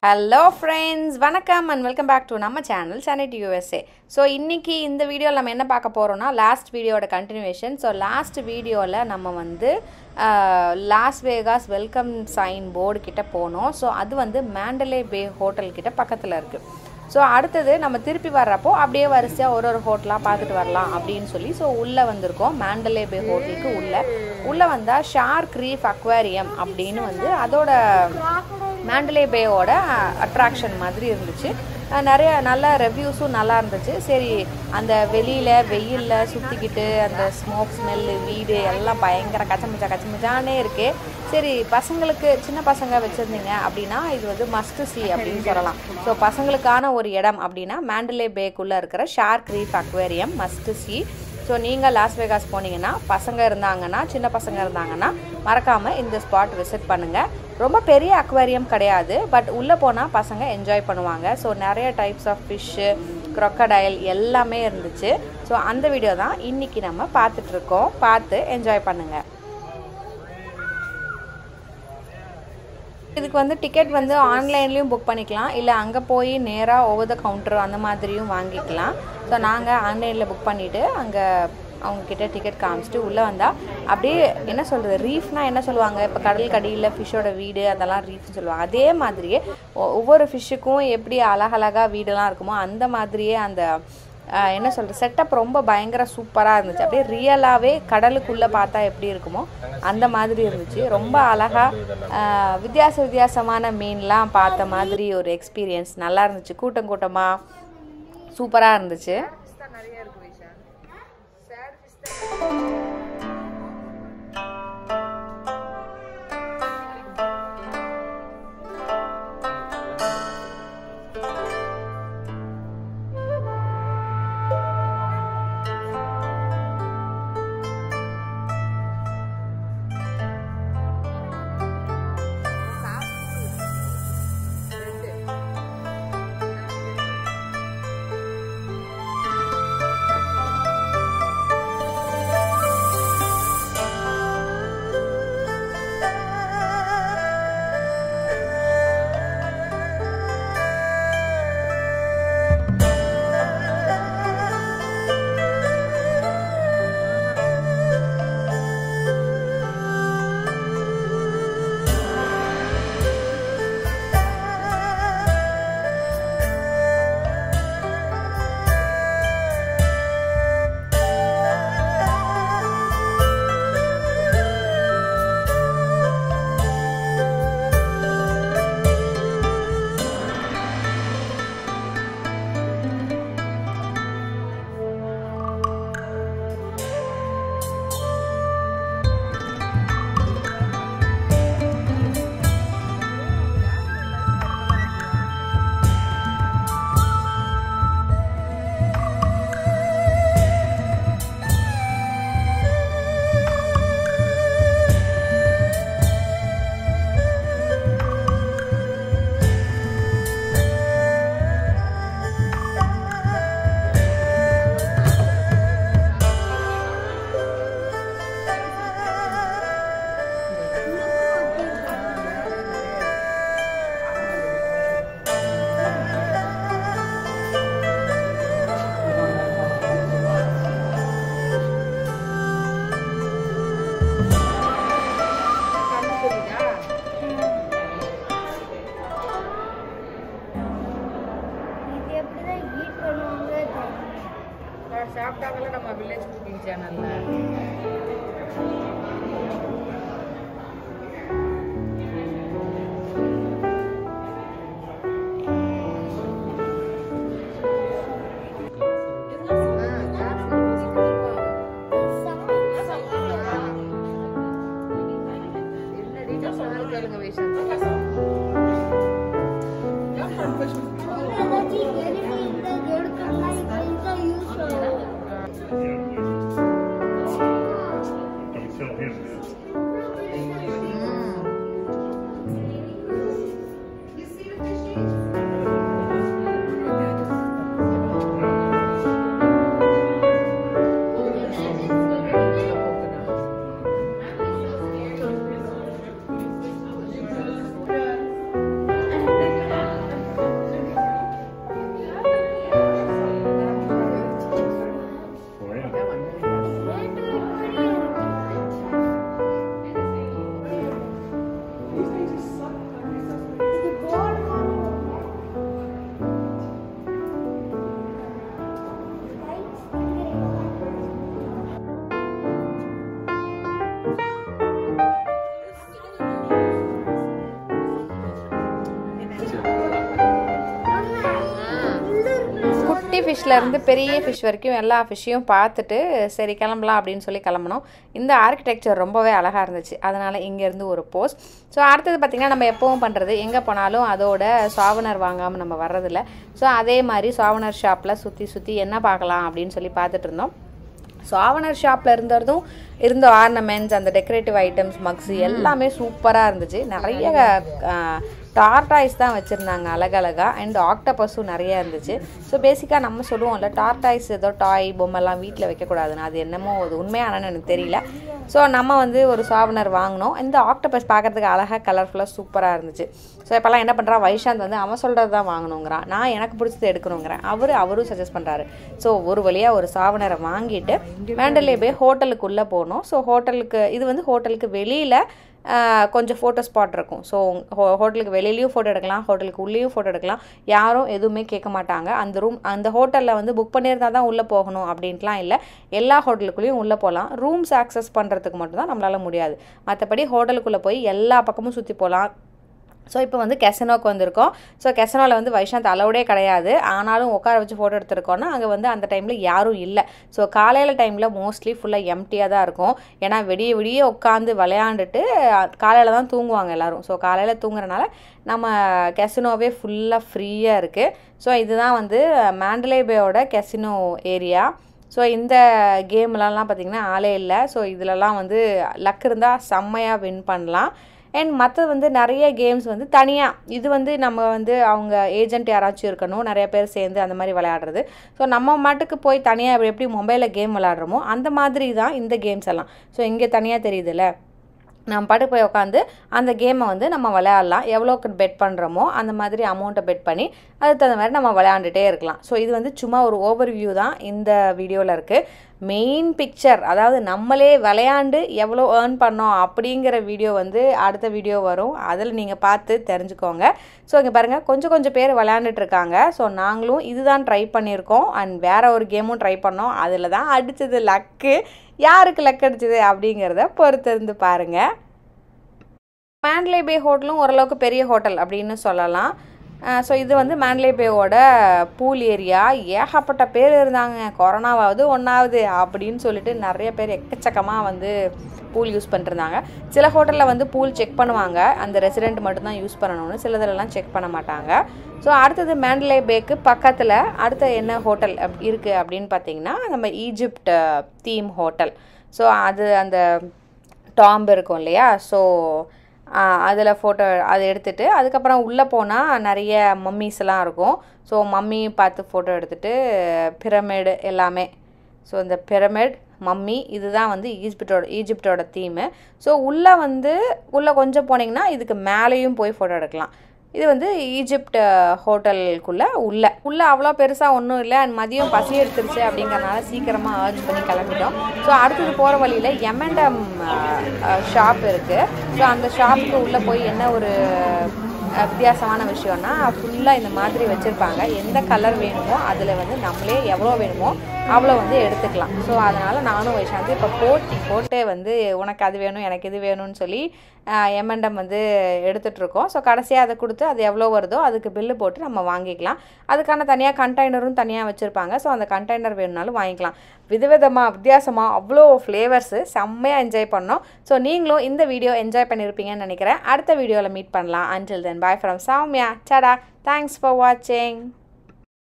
Hello friends, vanakkam and welcome back to நம்ம channel Sanity USA. So இன்னைக்கு இந்த வீடியோல நம்ம என்ன பார்க்க போறோம்னா லாஸ்ட் வீடியோட கண்டினியூவேஷன். So லாஸ்ட் வீடியோல நம்ம வந்து Las Vegas welcome sign board கிட்ட போனோம். So அது வந்து Mandalay Bay ஹோட்டல் கிட்ட பக்கத்துல இருக்கு. So அடுத்து நம்ம திருப்பி வர்றப்போ அப்படியே வரிசையா ஒரு ஹோட்டலா பார்த்துட்டு வரலாம் அப்படினு சொல்லி so உள்ள வந்திருக்கோம் Mandalay Bay ஹோட்டலுக்கு உள்ள வந்தா Reef Aquarium அப்படினு வந்து அதோட Mandalay Bay ஓட அட்ராக்ஷன் மாதிரி இருந்துச்சு. நிறைய நல்ல ரிவ்யூஸும் நல்லா இருந்துச்சு. சரி அந்த வெளியில வெயில்ல சுத்திக்கிட்டு அந்த ஸ்மோக் ஸ்மெல் வீடு எல்லாம் பயங்கர கச்சமச்சானே இருக்கு. சரி பசங்களுக்கு சின்ன பசங்க வச்சிருந்தீங்க அப்படினா இது வந்து மஸ்ட் சி அப்படினு சொல்லலாம். சோ பசங்களுக்கான ஒரு இடம் அப்படினா Mandalay Bay குள்ள இருக்கிற Reef Aquarium must see. So நீங்கள் லாஸ் வேகாஸ் போனீங்கன்னா பசங்க இருந்தாங்கன்னா சின்ன பசங்க இருந்தாங்கன்னா மறக்காமல் இந்த ஸ்பாட் விசிட் பண்ணுங்கள். ரொம்ப பெரிய அக்வேரியம் கிடையாது, பட் உள்ளே போனால் பசங்க என்ஜாய் பண்ணுவாங்க. ஸோ நிறைய டைப்ஸ் ஆஃப் ஃபிஷ்ஷு க்ரொக்கடைல் எல்லாமே இருந்துச்சு. ஸோ அந்த வீடியோ தான் இன்றைக்கி நம்ம பார்த்துட்ருக்கோம். பார்த்து என்ஜாய் பண்ணுங்கள். இதுக்கு வந்து டிக்கெட் வந்து ஆன்லைன்லேயும் புக் பண்ணிக்கலாம், இல்லை அங்கே போய் நேராக ஓவர் த கவுண்டர் அந்த மாதிரியும் வாங்கிக்கலாம். ஸோ நாங்கள் ஆன்லைனில் புக் பண்ணிவிட்டு அங்கே அவங்கக்கிட்ட டிக்கெட் காமிச்சிட்டு உள்ளே வந்தால் அப்படியே என்ன சொல்கிறது, ரீஃப்னால் என்ன சொல்லுவாங்க, இப்போ கடல் கடியில் ஃபிஷ்ஷோட வீடு அதெல்லாம் ரீஃப்னு சொல்லுவாங்க. அதே மாதிரியே ஒவ்வொரு ஃபிஷ்ஷுக்கும் எப்படி அழகழகாக வீடெல்லாம் இருக்குமோ அந்த மாதிரியே அந்த என்ன சொல்கிறது செட்டப் ரொம்ப பயங்கர சூப்பராக இருந்துச்சு. அப்படியே ரியலாகவே கடலுக்குள்ளே பார்த்தா எப்படி இருக்குமோ அந்த மாதிரி இருந்துச்சு. ரொம்ப அழகாக வித்தியாசமான மீன்லாம் பார்த்த மாதிரி ஒரு எக்ஸ்பீரியன்ஸ் நல்லா இருந்துச்சு. கூட்டமாக சூப்பராக இருந்துச்சு. சாப்பிட்டாங்கல்ல நம்ம வில்லேஜ் குக்கிங் சேனல்ல. ஃபிஷ்லேருந்து பெரிய ஃபிஷ் வரைக்கும் எல்லா ஃபிஷ்ஷையும் பார்த்துட்டு சரி கிளம்பலாம் அப்படின்னு சொல்லி கிளம்பணும். இந்த ஆர்கிடெக்சர் ரொம்பவே அழகாக இருந்துச்சு, அதனால் இங்கேருந்து ஒரு போஸ்ட். ஸோ அடுத்தது பார்த்திங்கன்னா நம்ம எப்பவும் பண்ணுறது, எங்கே போனாலும் அதோட சாவனர் வாங்காமல் நம்ம வர்றதில்ல. ஸோ அதே மாதிரி சாவனர் ஷாப்பில் சுற்றி என்ன பார்க்கலாம் அப்படின்னு சொல்லி பார்த்துட்டு இருந்தோம். சாவனர் ஷாப்பில் இருந்த ஆர்னமெண்ட்ஸ், அந்த டெக்கரேட்டிவ் ஐட்டம்ஸ், மக்ஸு எல்லாமே சூப்பராக இருந்துச்சு. நிறைய டார்டாய்ஸ் தான் வச்சுருந்தாங்க அழகழகாக. அண்ட் ஆக்டோபஸும் நிறையா இருந்துச்சு. ஸோ பேசிக்காக நம்ம சொல்லுவோம்ல, டார்டாய்ஸ் ஏதோ டாய் பொம்மைலாம் வீட்டில் வைக்கக்கூடாதுன்னு, அது என்னமோ அது உண்மையானன்னு எனக்கு தெரியல. ஸோ நம்ம வந்து ஒரு சாவனர் வாங்கினோம். இந்த ஆக்டோபஸ் பார்க்குறதுக்கு அழகாக கலர்ஃபுல்லாக சூப்பராக இருந்துச்சு. ஸோ இப்போல்லாம் என்ன பண்ணுறான், வைஷாந்த் வந்து அவன் சொல்கிறது தான் வாங்கணுங்கிறான், நான் எனக்கு பிடிச்சது எடுக்கணுங்கிறேன். அவரும் சஜஸ்ட் பண்ணுறாரு. ஸோ ஒரு வழியாக ஒரு சாவனரை வாங்கிட்டு மேண்டலே பே ஹோட்டலுக்குள்ளே போனோம். ஸோ ஹோட்டலுக்கு இது வந்து ஹோட்டலுக்கு வெளியில் கொஞ்சம் ஃபோட்டோ ஸ்பாட் இருக்கும். ஸோ ஹோட்டலுக்கு வெளியிலையும் ஃபோட்டோ எடுக்கலாம், ஹோட்டலுக்கு உள்ளேயும் ஃபோட்டோ எடுக்கலாம். யாரும் எதுவுமே கேட்க மாட்டாங்க. அந்த ஹோட்டலில் வந்து புக் பண்ணியிருந்தால் தான் உள்ளே போகணும் அப்படின்ட்டுலாம் இல்லை. எல்லா ஹோட்டலுக்குள்ளேயும் உள்ளே போகலாம். ரூம்ஸ் ஆக்சஸ் பண்ணுறதுக்கு மட்டும்தான் நம்மளால் முடியாது. மற்றபடி ஹோட்டலுக்குள்ளே போய் எல்லா பக்கமும் சுற்றி போகலாம். ஸோ இப்போ வந்து கெசனோக்கு வந்திருக்கோம். ஸோ கெசனோவில் வந்து வைஷாந்த் அலவுடே கிடையாது. ஆனாலும் உட்கார வச்சு ஃபோட்டோ எடுத்துருக்கோன்னா அங்கே வந்து அந்த டைமில் யாரும் இல்லை. ஸோ காலையில் டைமில் மோஸ்ட்லி ஃபுல்லாக எம்டியாக தான் இருக்கும். ஏன்னா விடிய உட்காந்து விளையாண்டுட்டு காலையில் தான் தூங்குவாங்க எல்லோரும். ஸோ காலையில் தூங்குறனால நம்ம கெசினோவே ஃபுல்லாக ஃப்ரீயாக இருக்குது. ஸோ இதுதான் வந்து மாண்டலே பேயோட கெசினோ ஏரியா. ஸோ இந்த கேம்லலாம் பார்த்திங்கன்னா ஆளே இல்லை. ஸோ இதிலலாம் வந்து லக் இருந்தால் செம்மையாக வின் பண்ணலாம். அண்ட் மற்றது வந்து நிறைய கேம்ஸ் வந்து தனியாக, இது வந்து நம்ம வந்து அவங்க ஏஜென்ட் யாராச்சும் இருக்கணும், நிறைய பேர் சேர்ந்து அந்த மாதிரி விளையாடுறது. ஸோ நம்ம மாட்டுக்கு போய் தனியாக எப்படி மொபைலில் கேம் விளையாடுறோமோ அந்த மாதிரி தான் இந்த கேம்ஸ் எல்லாம். ஸோ இங்கே தனியாக தெரியுதுல்ல, நம்ம பாட்டு போய் உட்காந்து அந்த கேமை வந்து நம்ம விளையாடலாம். எவ்வளோக்கு பெட் பண்ணுறோமோ அந்த மாதிரி அமௌண்ட்டை பெட் பண்ணி அதுக்கு தகுந்த மாதிரி நம்ம விளையாண்டுட்டே இருக்கலாம். ஸோ இது வந்து சும்மா ஒரு ஓவர்வியூ தான் இந்த வீடியோவில் இருக்குது. மெயின் பிக்சர், அதாவது நம்மளே விளையாண்டு எவ்வளோ ஏர்ன் பண்ணோம் அப்படிங்கிற வீடியோ வந்து அடுத்த வீடியோ வரும். அதில் நீங்கள் பார்த்து தெரிஞ்சுக்கோங்க. ஸோ இங்கே பாருங்கள், கொஞ்சம் பேர் விளையாண்டுட்ருக்காங்க. ஸோ நாங்களும் இதுதான் ட்ரை பண்ணியிருக்கோம். அண்ட் வேறு ஒரு கேமும் ட்ரை பண்ணோம். அதில் தான் அடித்தது லக்கு. யாருக்கு லக் அடிச்சது அப்படிங்கிறத பொறுத்திருந்து பாருங்கள். மாண்டலே பே ஹோட்டலும் ஓரளவுக்கு பெரிய ஹோட்டல் அப்படின்னு சொல்லலாம். ஸோ இது வந்து மாண்டலே பேவோட பூல் ஏரியா. ஏகப்பட்ட பேர் இருந்தாங்க. கொரோனாவாவது ஒன்றாவது அப்படின்னு சொல்லிட்டு நிறைய பேர் எக்கச்சக்கமாக வந்து பூல் யூஸ் பண்ணிருந்தாங்க. சில ஹோட்டலில் வந்து பூல் செக் பண்ணுவாங்க, அந்த ரெசிடெண்ட் மட்டும்தான் யூஸ் பண்ணணும்னு. சிலதுலலாம் செக் பண்ண மாட்டாங்க. ஸோ அடுத்தது மாண்டலே பேக்கு பக்கத்தில் அடுத்த என்ன ஹோட்டல் இருக்குது அப்படின்னு பார்த்தீங்கன்னா நம்ம ஈஜிப்ட் தீம் ஹோட்டல். ஸோ அது அந்த டாம்ப் இருக்கும் இல்லையா, ஸோ அதில் ஃபோட்டோ அதை எடுத்துகிட்டு அதுக்கப்புறம் உள்ளே போனால் நிறைய மம்மிஸ்லாம் இருக்கும். ஸோ மம்மி பார்த்து ஃபோட்டோ எடுத்துகிட்டு பிரமிடு எல்லாமே. ஸோ இந்த பிரமிட், மம்மி, இதுதான் வந்து ஈஜிப்டோட தீமு. ஸோ உள்ளே கொஞ்சம் போனீங்கன்னா இதுக்கு மேலேயும் போய் ஃபோட்டோ எடுக்கலாம். இது வந்து ஈஜிப்ட் ஹோட்டலுக்குள்ளே உள்ளே அவ்வளோ பெருசாக ஒன்றும் இல்லை. அண்ட் மதியம் பசி எடுத்துருச்சு அப்படிங்கிறனால சீக்கிரமாக ஆர்ஜ் பண்ணி கிளம்பிட்டோம். ஸோ அடுத்தது போகிற வழியில் எம்என்டம் ஷாப் இருக்குது. ஸோ அந்த ஷாப்புக்கு உள்ளே போய் என்ன ஒரு வித்தியாசமான விஷயம்னா ஃபுல்லாக இந்த மாதிரி வச்சுருப்பாங்க. எந்த கலர் வேணுமோ அதில் வந்து நம்மளே எவ்வளோ வேணுமோ அவ்வளோ வந்து எடுத்துக்கலாம். ஸோ அதனால் நானும் வைஷாந்தி இப்போ போட்டு வந்து உனக்கு அது வேணும் எனக்கு இது வேணும்னு சொல்லி எம்என்டம் வந்து எடுத்துகிட்ருக்கோம். ஸோ கடைசியாக அதை கொடுத்து அது எவ்வளோ வருதோ அதுக்கு பில்லு போட்டு நம்ம வாங்கிக்கலாம். அதுக்கான தனியாக கண்டெய்னரும் தனியாக வச்சுருப்பாங்க. ஸோ அந்த கண்டெய்னர் வேணும்னாலும் வாங்கிக்கலாம். வித்தியாசமாக அவ்வளோ ஃப்ளேவர்ஸு செம்மையாக என்ஜாய் பண்ணோம். ஸோ நீங்களும் இந்த வீடியோ என்ஜாய் பண்ணியிருப்பீங்கன்னு நினைக்கிறேன். அடுத்த வீடியோவில் மீட் பண்ணலாம். Until then, bye from Soumya. Tada. Thanks for watching.